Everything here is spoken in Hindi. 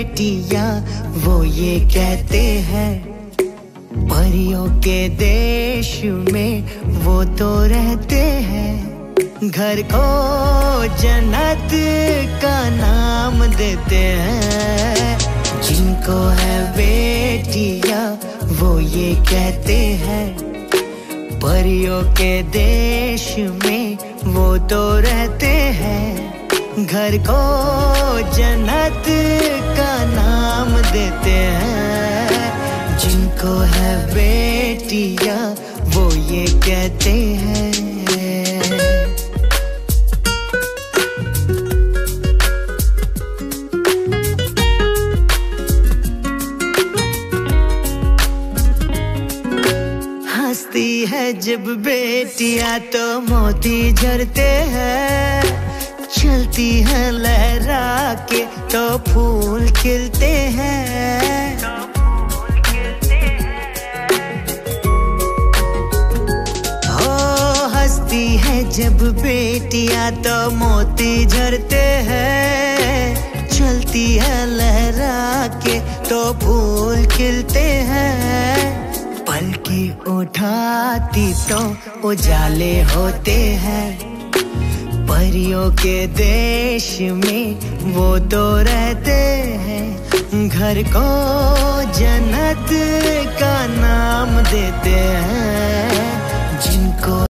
बेटियां वो ये कहते हैं, परियों के देश में वो तो रहते हैं। घर को जन्नत का नाम देते हैं। जिनको है बेटियां वो ये कहते हैं, परियों के देश में वो तो रहते हैं। घर को जन्नत का नाम देते हैं। जिनको है बेटियां वो ये कहते हैं। हंसती है जब बेटियां तो मोती झरते हैं। चलती है लहरा के तो फूल खिलते हैं। हो हंसती है जब बेटियां तो मोती झरते हैं। चलती है लहरा के तो फूल खिलते हैं। पलकी उठाती तो उजाले होते हैं। परियों के देश में वो तो रहते हैं। घर को जन्नत का नाम देते हैं। जिनको